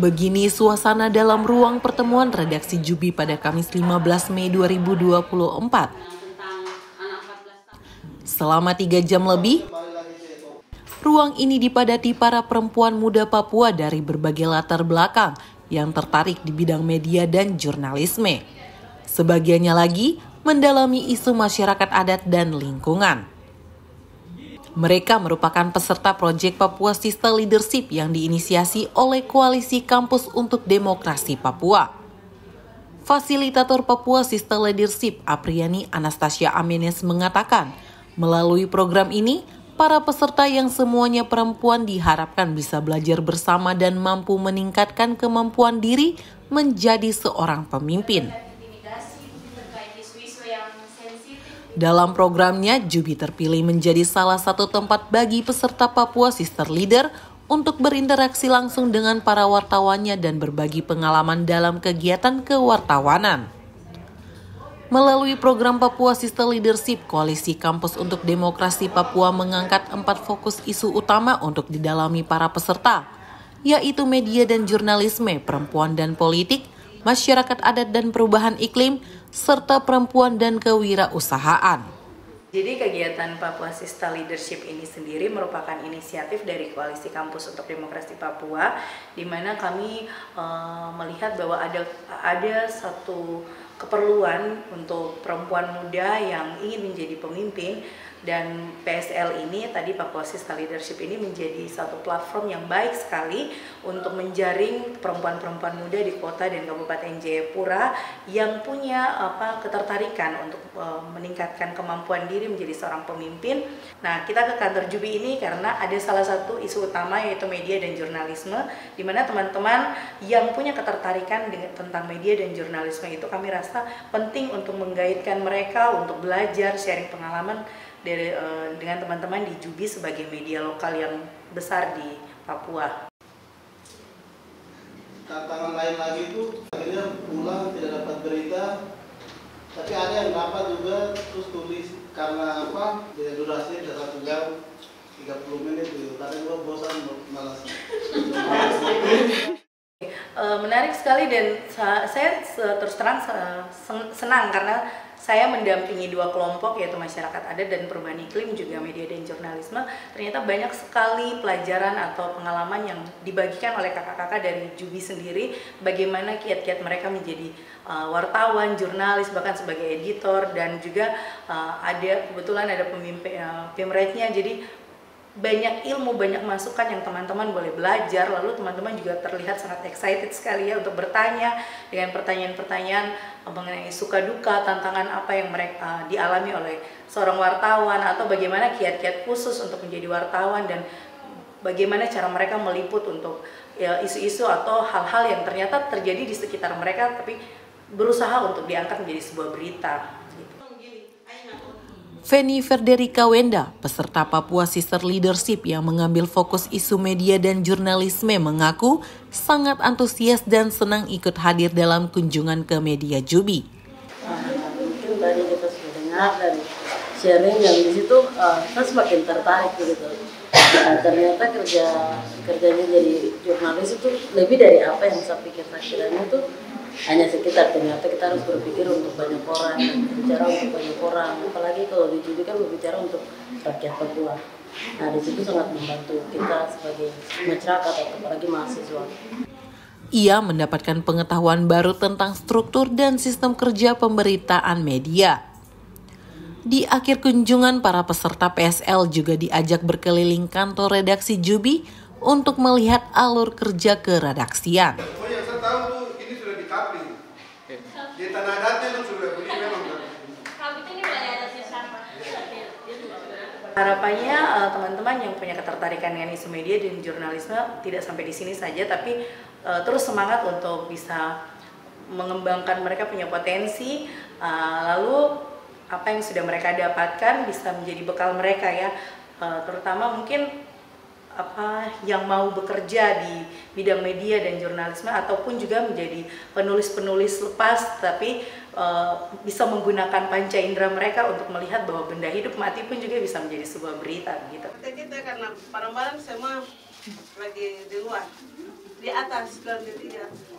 Begini suasana dalam ruang pertemuan redaksi Jubi pada Kamis 15 Mei 2024. Selama 3 jam lebih, ruang ini dipadati para perempuan muda Papua dari berbagai latar belakang yang tertarik di bidang media dan jurnalisme. Sebagiannya lagi mendalami isu masyarakat adat dan lingkungan. Mereka merupakan peserta proyek Papua Sister Leadership yang diinisiasi oleh Koalisi Kampus untuk Demokrasi Papua. Fasilitator Papua Sister Leadership, Apriani Anastasia Amenes mengatakan, melalui program ini, para peserta yang semuanya perempuan diharapkan bisa belajar bersama dan mampu meningkatkan kemampuan diri menjadi seorang pemimpin. Dalam programnya, Jubi terpilih menjadi salah satu tempat bagi peserta Papua Sister Leader untuk berinteraksi langsung dengan para wartawannya dan berbagi pengalaman dalam kegiatan kewartawanan. Melalui program Papua Sister Leadership, Koalisi Kampus untuk Demokrasi Papua mengangkat 4 fokus isu utama untuk didalami para peserta, yaitu media dan jurnalisme, perempuan dan politik, masyarakat adat dan perubahan iklim, serta perempuan dan kewirausahaan. Jadi kegiatan Papua Sister Leadership ini sendiri merupakan inisiatif dari Koalisi Kampus untuk Demokrasi Papua, di mana kami melihat bahwa ada satu keperluan untuk perempuan muda yang ingin menjadi pemimpin, dan PSL ini tadi Papua Sister Leadership ini menjadi satu platform yang baik sekali untuk menjaring perempuan-perempuan muda di kota dan Kabupaten Jayapura yang punya ketertarikan untuk meningkatkan kemampuan diri menjadi seorang pemimpin. Nah, kita ke kantor Jubi ini karena ada salah satu isu utama yaitu media dan jurnalisme, di mana teman-teman yang punya ketertarikan tentang media dan jurnalisme itu kami rasa penting untuk menggaitkan mereka untuk belajar, sharing pengalaman dengan teman-teman di Jubi sebagai media lokal yang besar di Papua. Tantangan lain lagi itu akhirnya pulang tidak dapat berita, tapi ada yang dapat juga terus tulis karena durasi tidak 1 jam 30 menit gitu. Kadang gua bosan malas. Menarik sekali dan saya terus terang senang karena saya mendampingi 2 kelompok yaitu masyarakat adat dan perubahan iklim juga media dan jurnalisme. Ternyata banyak sekali pelajaran atau pengalaman yang dibagikan oleh kakak-kakak dari Jubi sendiri, bagaimana kiat-kiat mereka menjadi wartawan, jurnalis, bahkan sebagai editor, dan juga kebetulan ada pemretnya. Jadi banyak ilmu, banyak masukan yang teman-teman boleh belajar. Lalu teman-teman juga terlihat sangat excited sekali ya untuk bertanya dengan pertanyaan-pertanyaan mengenai suka duka, tantangan apa yang mereka dialami oleh seorang wartawan, atau bagaimana kiat-kiat khusus untuk menjadi wartawan, dan bagaimana cara mereka meliput untuk isu-isu atau hal-hal yang ternyata terjadi di sekitar mereka tapi berusaha untuk diangkat menjadi sebuah berita. Feni Ferderica Wenda, peserta Papua Sister Leadership yang mengambil fokus isu media dan jurnalisme, mengaku sangat antusias dan senang ikut hadir dalam kunjungan ke media Jubi. Mungkin tadi kita sudah dengar dan sharing yang di situ, saya semakin tertarik gitu. Ternyata kerjanya jadi jurnalis itu lebih dari apa yang saya pikir. Kiranya itu hanya sekitar, ternyata kita harus berpikir untuk banyak orang, berbicara untuk banyak orang, apalagi kalau di Jubi kan berbicara untuk rakyat Papua. Nah, di situ sangat membantu kita sebagai masyarakat atau apalagi mahasiswa. Ia mendapatkan pengetahuan baru tentang struktur dan sistem kerja pemberitaan media. Di akhir kunjungan, para peserta PSL juga diajak berkeliling kantor redaksi Jubi untuk melihat alur kerja keredaksian. Di tanah adatnya kan sudah begini memang. Harapannya teman-teman yang punya ketertarikan dengan isu media dan jurnalisme tidak sampai di sini saja, tapi terus semangat untuk bisa mengembangkan mereka punya potensi, lalu apa yang sudah mereka dapatkan bisa menjadi bekal mereka ya, terutama mungkin yang mau bekerja di bidang media dan jurnalisme ataupun juga menjadi penulis-penulis lepas tapi bisa menggunakan panca indera mereka untuk melihat bahwa benda hidup mati pun juga bisa menjadi sebuah berita gitu. Kita karena barang-barang semua lagi di luar. di atas lantai 3.